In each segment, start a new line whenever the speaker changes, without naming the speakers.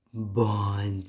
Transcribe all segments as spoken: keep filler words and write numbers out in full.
Bom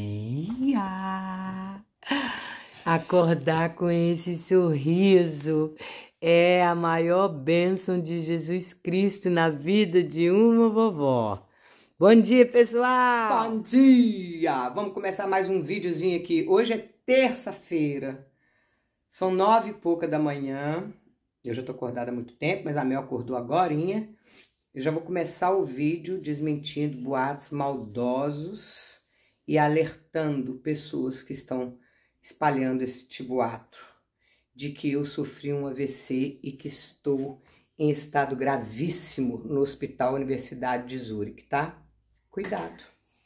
dia! Acordar com esse sorriso é a maior bênção de Jesus Cristo na vida de uma vovó. Bom dia, pessoal!
Bom dia! Vamos começar mais um videozinho aqui. Hoje é terça-feira, são nove e pouca da manhã. Eu já tô acordada há muito tempo, mas a Mel acordou agorinha. Eu já vou começar o vídeo desmentindo boatos maldosos e alertando pessoas que estão espalhando esse boato de que eu sofri um A V C e que estou em estado gravíssimo no Hospital Universidade de Zurique, tá? Cuidado.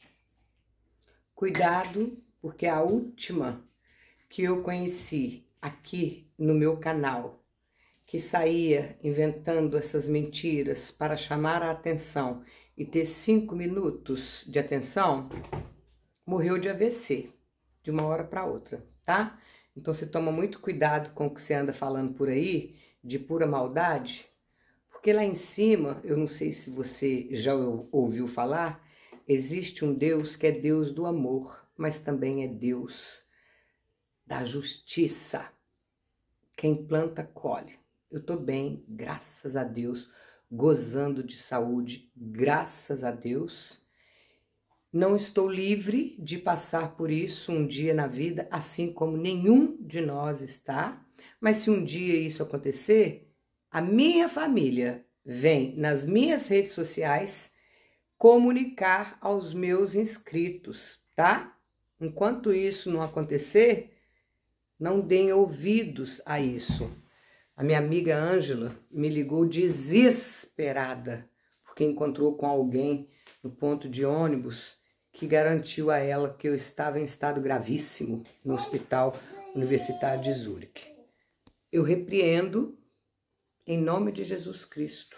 Cuidado, porque a última que eu conheci aqui no meu canal, que saía inventando essas mentiras para chamar a atenção e ter cinco minutos de atenção, morreu de A V C, de uma hora para outra, tá? Então você toma muito cuidado com o que você anda falando por aí, de pura maldade, porque lá em cima, eu não sei se você já ouviu falar, existe um Deus que é Deus do amor, mas também é Deus da justiça. Quem planta, colhe. Eu tô bem, graças a Deus, gozando de saúde, graças a Deus. Não estou livre de passar por isso um dia na vida, assim como nenhum de nós está. Mas se um dia isso acontecer, a minha família vem nas minhas redes sociais comunicar aos meus inscritos, tá? Enquanto isso não acontecer, não deem ouvidos a isso. A minha amiga Ângela me ligou desesperada, porque encontrou com alguém no ponto de ônibus que garantiu a ela que eu estava em estado gravíssimo no Hospital Universitário de Zurique. Eu repreendo em nome de Jesus Cristo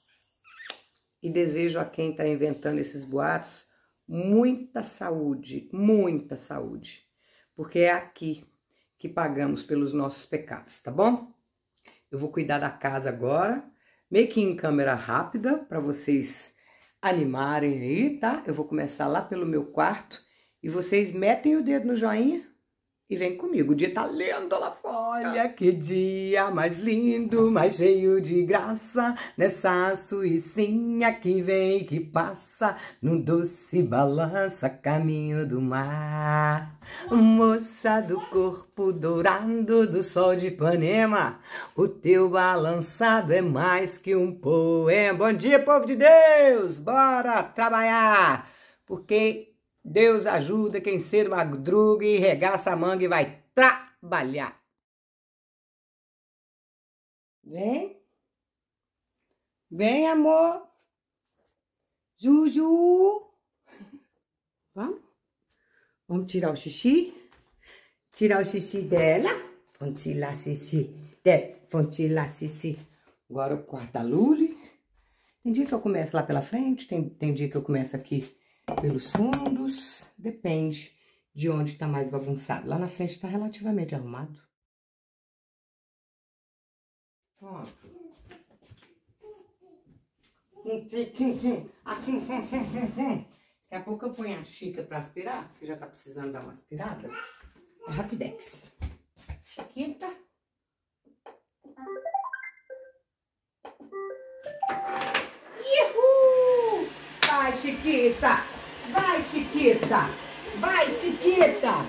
e desejo a quem está inventando esses boatos muita saúde, muita saúde, porque é aqui que pagamos pelos nossos pecados, tá bom? Eu vou cuidar da casa agora, meio que em câmera rápida, para vocês animarem aí, tá? Eu vou começar lá pelo meu quarto e vocês metem o dedo no joinha e vem comigo. O dia tá lindo lá fora.
Olha que dia mais lindo, mais cheio de graça, nessa Suicinha que vem e que passa, num doce balança, caminho do mar. Moça do corpo dourado do sol de Ipanema, o teu balançado é mais que um poema. Bom dia, povo de Deus! Bora trabalhar! Porque Deus ajuda quem cedo madruga e regaça a manga e vai trabalhar. Vem. Vem, amor. Juju. Vamos? Vamos tirar o xixi? Tirar o xixi dela. Vamos tirar o xixi dela. Vamos tirar o xixi. Agora o quarto da Luli. Tem dia que eu começo lá pela frente, tem, tem dia que eu começo aqui pelos fundos, depende de onde está mais bagunçado. Lá na frente está relativamente arrumado. Pronto. Daqui a pouco eu ponho a xícara para aspirar, que já tá precisando dar uma aspirada. É rapidex. Chiquita. Ihu! Vai, Chiquita! Vai, Chiquita! Vai, Chiquita!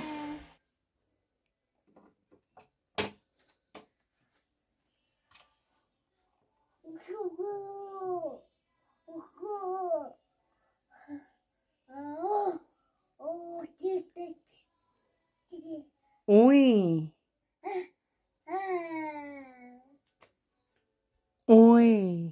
Oi! Oi!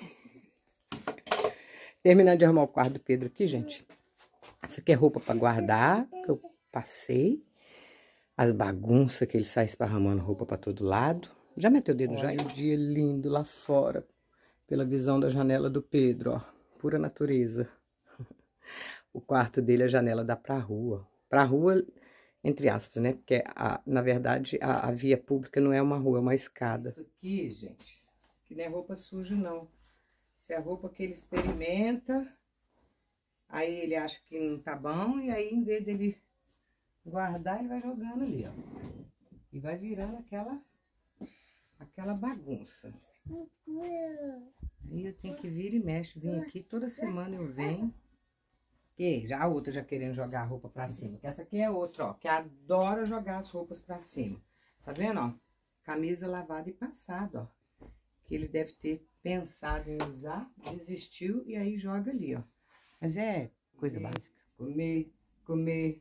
Terminando de arrumar o quarto do Pedro aqui, gente. Isso aqui é roupa para guardar, que eu passei. As bagunças que ele sai esparramando roupa para todo lado. Já meteu o dedo? Olha, já? Um dia lindo lá fora, pela visão da janela do Pedro, ó. Pura natureza. O quarto dele, a janela dá pra rua. Pra rua, entre aspas, né? Porque, a, na verdade, a, a via pública não é uma rua, é uma escada. Isso aqui, gente, que não é roupa suja, não. Isso é a roupa que ele experimenta
Aí ele acha que não tá bom, e aí em vez dele guardar, ele vai jogando ali, ó. E vai virando aquela, aquela bagunça. Aí eu tenho que vir e mexe, vim aqui, toda semana eu venho. E já a outra já querendo jogar a roupa pra cima. Que essa aqui é outra, ó, que adora jogar as roupas pra cima. Tá vendo, ó? Camisa lavada e passada, ó. Que ele deve ter pensado em usar, desistiu e aí joga ali, ó. Mas é coisa comer, básica. Comer, comer,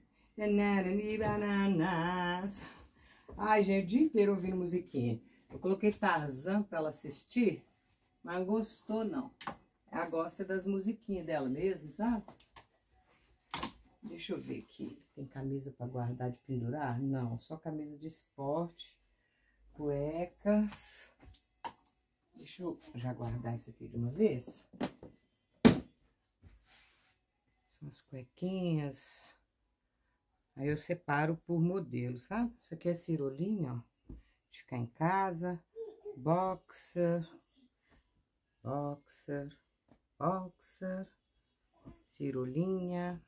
bananas. Ai, gente, o dia inteiro ouvindo musiquinha. Eu coloquei Tarzan pra ela assistir, mas não gostou, não. Ela gosta das musiquinhas dela mesmo, sabe? Deixa eu ver aqui. Tem camisa pra guardar de pendurar? Não, só camisa de esporte, cuecas. Deixa eu já guardar isso aqui de uma vez. São as cuequinhas. Aí eu separo por modelo, sabe? Isso aqui é cirolinha, ó. De ficar em casa. Boxer. Boxer. Boxer. Cirolinha.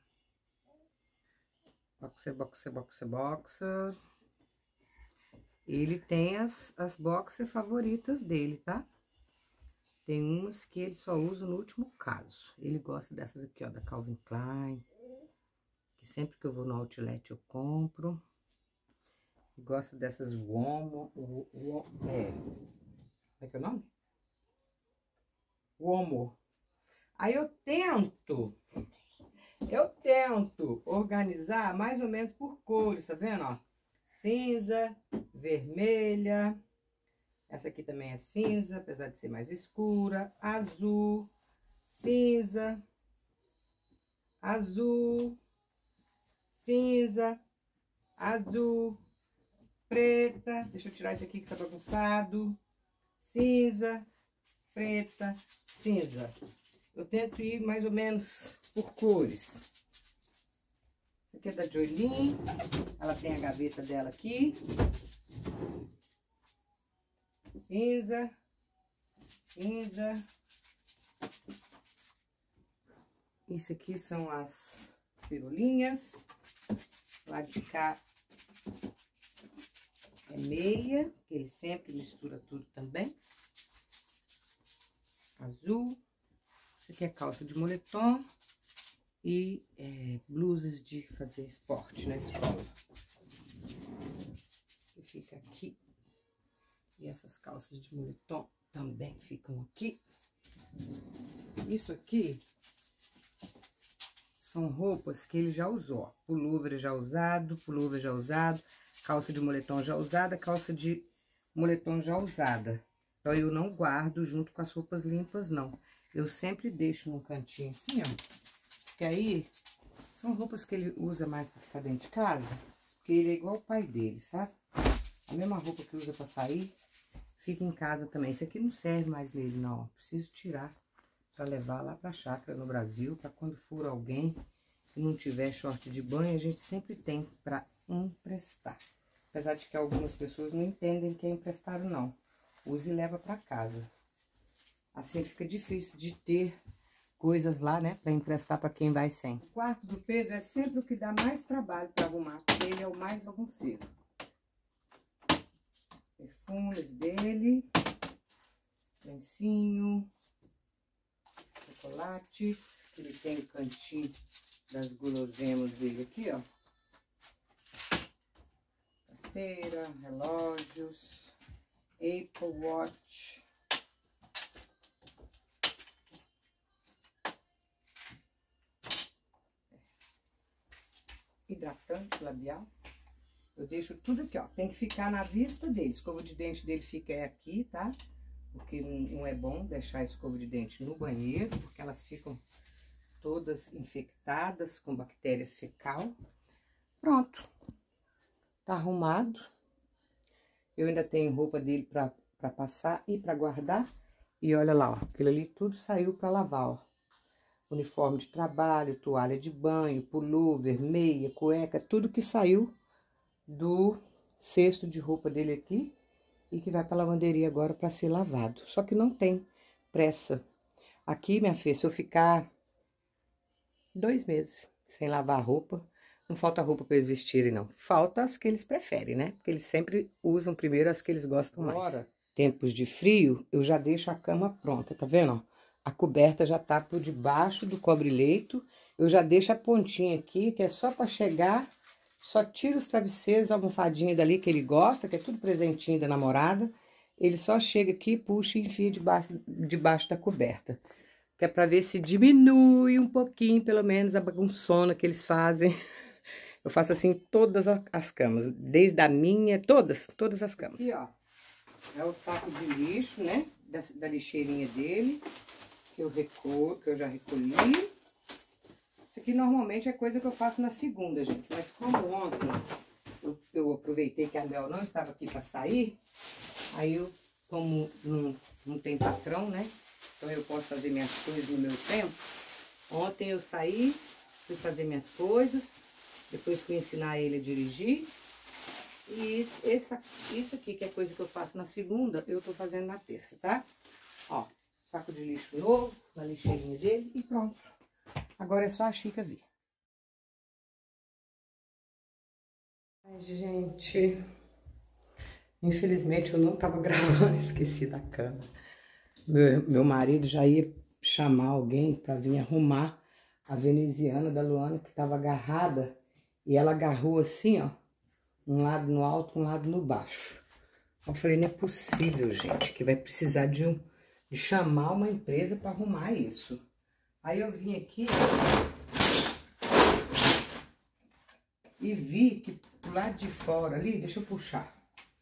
Boxer, boxer, boxer, boxer. Ele tem as, as boxer favoritas dele, tá? Tem umas que ele só usa no último caso. Ele gosta dessas aqui, ó, da Calvin Klein. Que sempre que eu vou no outlet eu compro. E gosta dessas Womo. É, como é que é o nome? Womo. Aí eu tento... Eu tento organizar mais ou menos por cores, tá vendo, ó? Cinza, vermelha, essa aqui também é cinza, apesar de ser mais escura, azul, cinza, azul, cinza, azul, preta, deixa eu tirar esse aqui que tá bagunçado, cinza, preta, cinza. Eu tento ir mais ou menos por cores. Essa aqui é da Joylin. Ela tem a gaveta dela aqui. Cinza. Cinza. Isso aqui são as cirolinhas. Lá de cá é meia, que ele sempre mistura tudo também. Azul. Isso aqui é calça de moletom e é, blusas de fazer esporte na escola. Que fica aqui. E essas calças de moletom também ficam aqui. Isso aqui são roupas que ele já usou. Pullover já usado, pullover já usado, calça de moletom já usada, calça de moletom já usada. Então, eu não guardo junto com as roupas limpas, não. Eu sempre deixo num cantinho assim, ó. Porque aí, são roupas que ele usa mais pra ficar dentro de casa. Porque ele é igual o pai dele, sabe? A mesma roupa que usa pra sair, fica em casa também. Isso aqui não serve mais nele, não. Preciso tirar pra levar lá pra chácara no Brasil. Pra quando for alguém que não tiver short de banho, a gente sempre tem pra emprestar. Apesar de que algumas pessoas não entendem que é emprestado, não. Use e leva pra casa. Assim fica difícil de ter coisas lá, né, pra emprestar pra quem vai sem. O quarto do Pedro é sempre o que dá mais trabalho pra arrumar, porque ele é o mais bagunceiro. Perfumes dele, lencinho, chocolates, ele tem o cantinho das guloseimas dele aqui, ó. Carteira, relógios, Apple Watch. Hidratante labial. Eu deixo tudo aqui, ó. Tem que ficar na vista dele. Escova de dente dele fica aqui, tá? Porque não é bom deixar a escova de dente no banheiro, porque elas ficam todas infectadas com bactérias fecal. Pronto. Tá arrumado. Eu ainda tenho roupa dele pra, pra passar e pra guardar. E olha lá, ó. Aquilo ali tudo saiu pra lavar, ó. Uniforme de trabalho, toalha de banho, pullover, meia, cueca, tudo que saiu do cesto de roupa dele aqui e que vai para lavanderia agora para ser lavado. Só que não tem pressa. Aqui, minha filha, se eu ficar dois meses sem lavar roupa. Não falta roupa para eles vestirem, não. Falta as que eles preferem, né? Porque eles sempre usam primeiro as que eles gostam mais. Agora, tempos de frio, eu já deixo a cama pronta, tá vendo? A coberta já tá por debaixo do cobre-leito. Eu já deixo a pontinha aqui, que é só para chegar. Só tira os travesseiros, a almofadinha dali que ele gosta, que é tudo presentinho da namorada. Ele só chega aqui, puxa e enfia debaixo, debaixo da coberta. Que é pra ver se diminui um pouquinho, pelo menos, a bagunçona que eles fazem. Eu faço assim todas as camas, desde a minha, todas, todas as camas. Aqui, ó, é o saco de lixo, né, da, da lixeirinha dele, que eu, recolho, que eu já recolhi. Isso aqui normalmente é coisa que eu faço na segunda, gente, mas como ontem eu, eu aproveitei que a Mel não estava aqui pra sair, aí eu, como não, não tem patrão, né, então eu posso fazer minhas coisas no meu tempo. Ontem eu saí, fui fazer minhas coisas, depois fui ensinar ele a dirigir. E isso, essa, isso aqui, que é coisa que eu faço na segunda, eu tô fazendo na terça, tá? Ó, saco de lixo novo, na lixeirinha dele e pronto. Agora é só a Chica vir. Ai, gente, infelizmente eu não tava gravando, esqueci da câmera. Meu, meu marido já ia chamar alguém para vir arrumar a veneziana da Luana, que estava agarrada, e ela agarrou assim, ó, um lado no alto, um lado no baixo. Eu falei, não é possível, gente, que vai precisar de, um, de chamar uma empresa para arrumar isso. Aí eu vim aqui e vi que do lado de fora ali, deixa eu puxar.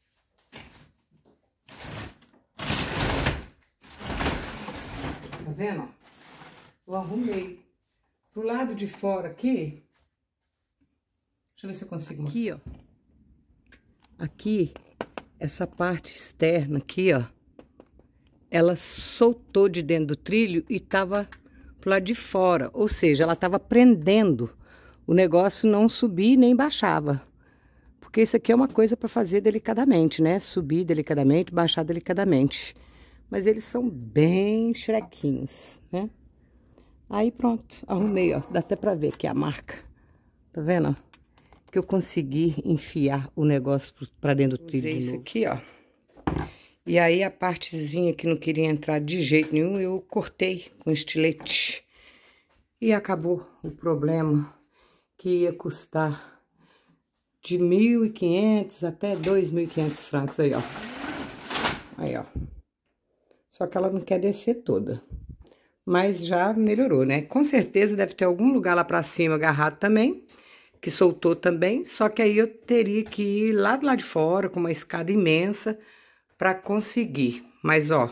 Tá vendo? Eu arrumei. Pro lado de fora aqui, deixa eu ver se eu consigo mostrar. Aqui, ó. Aqui, essa parte externa aqui, ó, ela soltou de dentro do trilho e tava pro lado de fora. Ou seja, ela tava prendendo. O negócio não subia nem baixava. Porque isso aqui é uma coisa para fazer delicadamente, né? Subir delicadamente, baixar delicadamente. Mas eles são bem xerequinhos, né? Aí pronto, arrumei, ó. Dá até pra ver que é a marca. Tá vendo? Que eu consegui enfiar o negócio pra dentro do trilho de novo. Usei isso aqui, ó. E aí a partezinha que não queria entrar de jeito nenhum, eu cortei com estilete. E acabou o problema, que ia custar de mil e quinhentos até dois mil e quinhentos francos aí, ó. Aí, ó. Só que ela não quer descer toda. Mas já melhorou, né? Com certeza deve ter algum lugar lá pra cima agarrado também, que soltou também. Só que aí eu teria que ir lá do lado de fora, com uma escada imensa, pra conseguir. Mas, ó.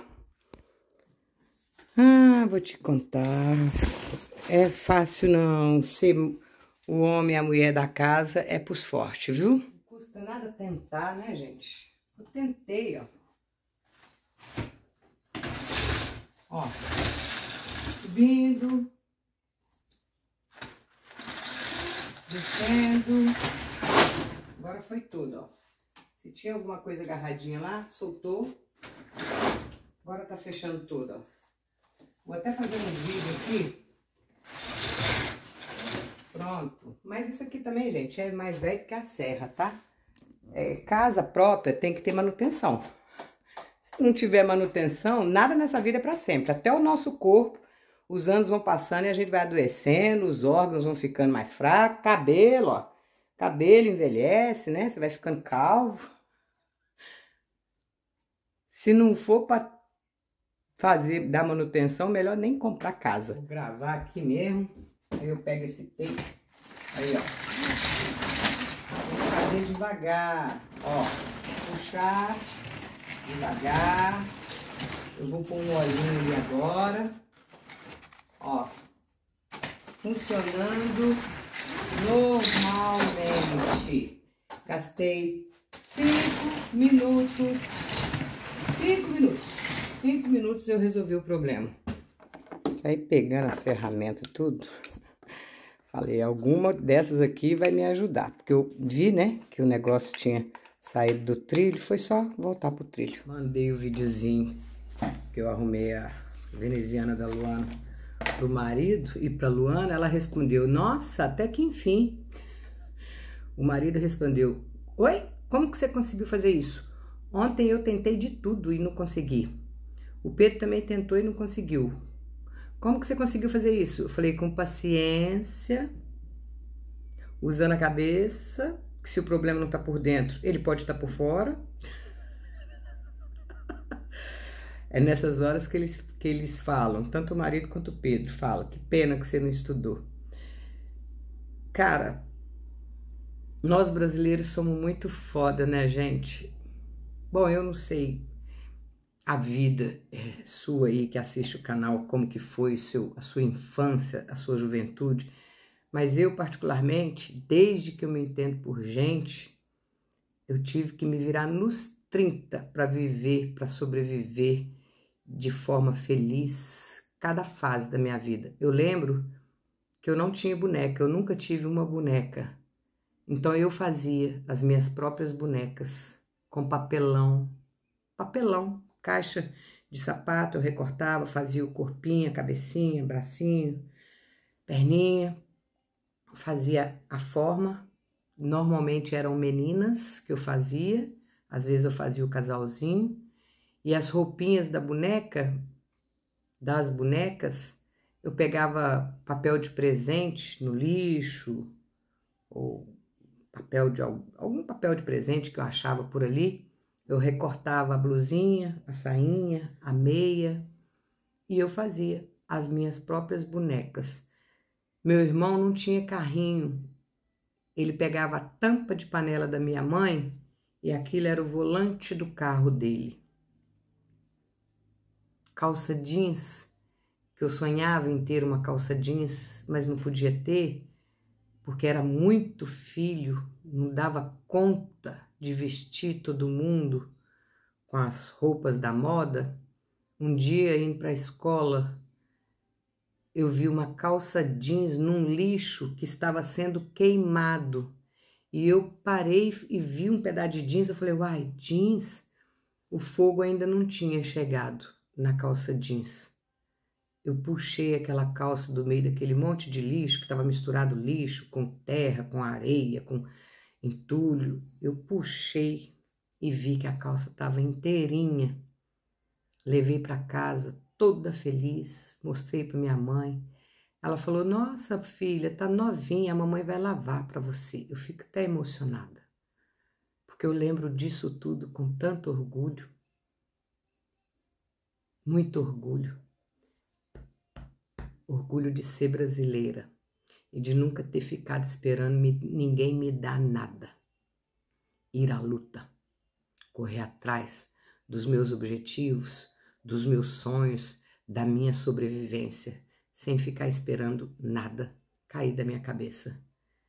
Ah, vou te contar. É fácil não. Ser o homem e a mulher da casa é pros fortes, viu? Não custa nada tentar, né, gente? Eu tentei, ó. Ó, subindo, descendo, agora foi tudo, ó. Se tinha alguma coisa agarradinha lá, soltou, agora tá fechando tudo, ó. Vou até fazer um vídeo aqui, pronto. Mas isso aqui também, gente, é mais velho que a serra, tá? É, casa própria tem que ter manutenção. Se não tiver manutenção, nada nessa vida é para sempre. Até o nosso corpo, os anos vão passando e a gente vai adoecendo, os órgãos vão ficando mais fracos, cabelo, ó. Cabelo envelhece, né? Você vai ficando calvo. Se não for para fazer, dar manutenção, melhor nem comprar casa. Vou gravar aqui mesmo. Aí eu pego esse tape. Aí, ó. Vou fazer devagar, ó. Puxar. Devagar, eu vou pôr um olhinho ali agora, ó, funcionando normalmente. Gastei cinco minutos, cinco minutos, cinco minutos eu resolvi o problema. Aí pegando as ferramentas tudo, falei, alguma dessas aqui vai me ajudar, porque eu vi, né, que o negócio tinha saído do trilho, foi só voltar pro trilho. Mandei o videozinho que eu arrumei a veneziana da Luana pro marido e pra Luana, ela respondeu, nossa, até que enfim. O marido respondeu, oi, como que você conseguiu fazer isso? Ontem eu tentei de tudo e não consegui. O Pedro também tentou e não conseguiu. Como que você conseguiu fazer isso? Eu falei, com paciência, usando a cabeça, que se o problema não tá por dentro, ele pode estar por fora. É nessas horas que eles, que eles falam, tanto o marido quanto o Pedro falam, que pena que você não estudou. Cara, nós brasileiros somos muito foda, né, gente? Bom, eu não sei a vida é, sua aí que assiste o canal, como que foi seu, a sua infância, a sua juventude, mas eu particularmente, desde que eu me entendo por gente, eu tive que me virar nos trinta para viver, para sobreviver de forma feliz cada fase da minha vida. Eu lembro que eu não tinha boneca, eu nunca tive uma boneca. Então eu fazia as minhas próprias bonecas com papelão, papelão, caixa de sapato, eu recortava, fazia o corpinho, a cabecinha, bracinho, perninha, fazia a forma. Normalmente eram meninas que eu fazia, às vezes eu fazia o casalzinho, e as roupinhas da boneca, das bonecas, eu pegava papel de presente no lixo, ou papel de algum papel de presente que eu achava por ali, eu recortava a blusinha, a sainha, a meia, e eu fazia as minhas próprias bonecas. Meu irmão não tinha carrinho, ele pegava a tampa de panela da minha mãe e aquilo era o volante do carro dele. Calça jeans, que eu sonhava em ter uma calça jeans, mas não podia ter, porque era muito filho, não dava conta de vestir todo mundo com as roupas da moda. Um dia, indo para a escola, eu vi uma calça jeans num lixo que estava sendo queimado. E eu parei e vi um pedaço de jeans, eu falei, uai, jeans? O fogo ainda não tinha chegado na calça jeans. Eu puxei aquela calça do meio daquele monte de lixo, que estava misturado lixo com terra, com areia, com entulho. Eu puxei e vi que a calça estava inteirinha. Levei para casa toda feliz, mostrei para minha mãe. Ela falou, nossa filha, tá novinha, a mamãe vai lavar para você. Eu fico até emocionada, porque eu lembro disso tudo com tanto orgulho, muito orgulho. Orgulho de ser brasileira e de nunca ter ficado esperando me, ninguém me dar nada. Ir à luta, correr atrás dos meus objetivos, dos meus sonhos, da minha sobrevivência, sem ficar esperando nada cair da minha cabeça.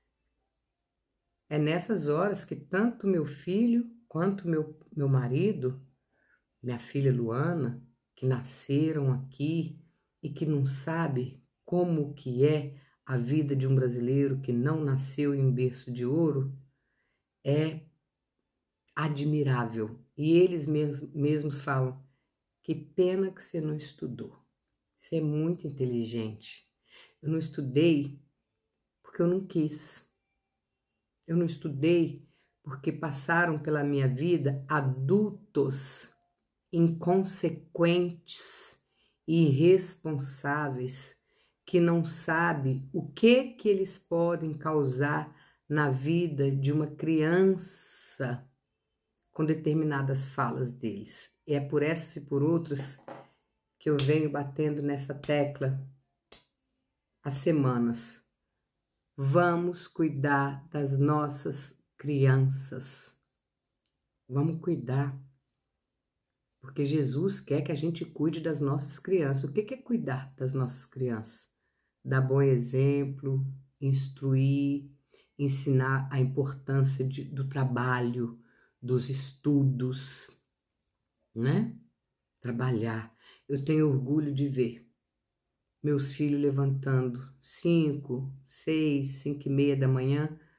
É nessas horas que tanto meu filho quanto meu, meu marido, minha filha Luana, que nasceram aqui e que não sabe como que é a vida de um brasileiro que não nasceu em um berço de ouro, é admirável. E eles mesmos, mesmos falam, que pena que você não estudou. Você é muito inteligente. Eu não estudei porque eu não quis. Eu não estudei porque passaram pela minha vida adultos inconsequentes e irresponsáveis que não sabem o que que eles podem causar na vida de uma criança com determinadas falas deles. E é por essas e por outras que eu venho batendo nessa tecla há semanas. Vamos cuidar das nossas crianças. Vamos cuidar. Porque Jesus quer que a gente cuide das nossas crianças. O que é cuidar das nossas crianças? Dar bom exemplo, instruir, ensinar a importância de, do trabalho, dos estudos, né? Trabalhar. Eu tenho orgulho de ver meus filhos levantando cinco, seis, cinco e meia da manhã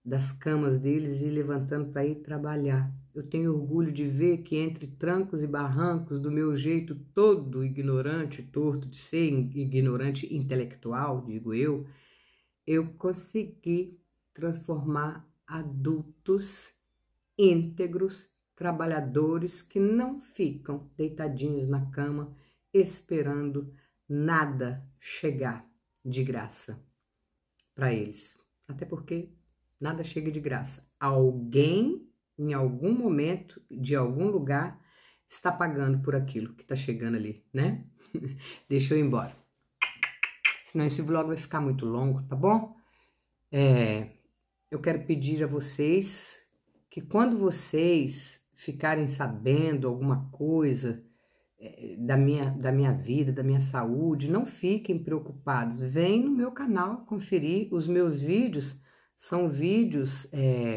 das camas deles e levantando para ir trabalhar. Eu tenho orgulho de ver que entre trancos e barrancos, do meu jeito todo ignorante, torto de ser, ignorante intelectual, digo eu, eu consegui transformar adultos íntegros, trabalhadores que não ficam deitadinhos na cama esperando nada chegar de graça para eles. Até porque nada chega de graça. Alguém, em algum momento, de algum lugar, está pagando por aquilo que está chegando ali, né? Deixa eu ir embora. Senão esse vlog vai ficar muito longo, tá bom? É, eu quero pedir a vocês que quando vocês ficarem sabendo alguma coisa é, da, minha, da minha vida, da minha saúde, não fiquem preocupados. Vem no meu canal conferir. Os meus vídeos são vídeos é,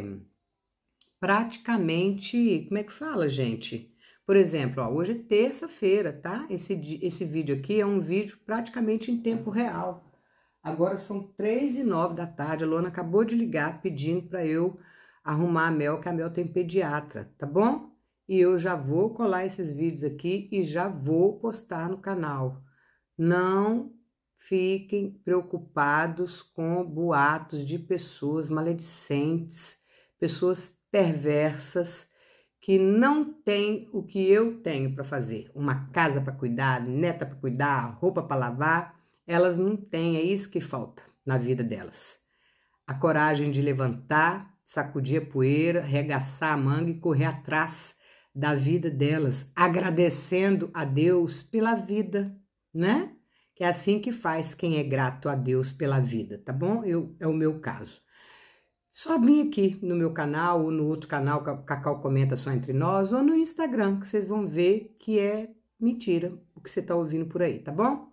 praticamente... Como é que fala, gente? Por exemplo, ó, hoje é terça-feira, tá? Esse, esse vídeo aqui é um vídeo praticamente em tempo real. Agora são três e nove da tarde, a Luana acabou de ligar pedindo para eu arrumar a Mel, que a Mel tem pediatra, tá bom? E eu já vou colar esses vídeos aqui e já vou postar no canal. Não fiquem preocupados com boatos de pessoas maledicentes, pessoas perversas, que não tem o que eu tenho para fazer. Uma casa para cuidar, neta para cuidar, roupa para lavar, elas não têm, é isso que falta na vida delas. A coragem de levantar, sacudir a poeira, arregaçar a manga e correr atrás da vida delas, agradecendo a Deus pela vida, né? Que é assim que faz quem é grato a Deus pela vida, tá bom? Eu, é o meu caso. Só vim aqui no meu canal ou no outro canal, Cacau Comenta Só Entre Nós, ou no Instagram, que vocês vão ver que é mentira o que você tá ouvindo por aí, tá bom?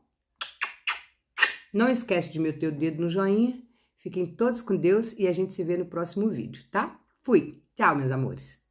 Não esquece de meter o dedo no joinha, fiquem todos com Deus e a gente se vê no próximo vídeo, tá? Fui! Tchau, meus amores!